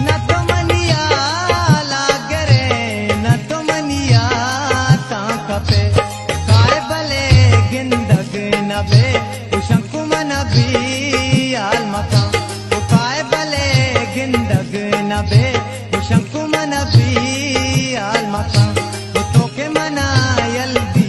न तो मनिया लागरे न तो मनिया ता खपे काय भले गिंदग नबे शंकु मन भी आल मका काय भले गिंदग नबे शंकु मन भी आल मका तो के मना यल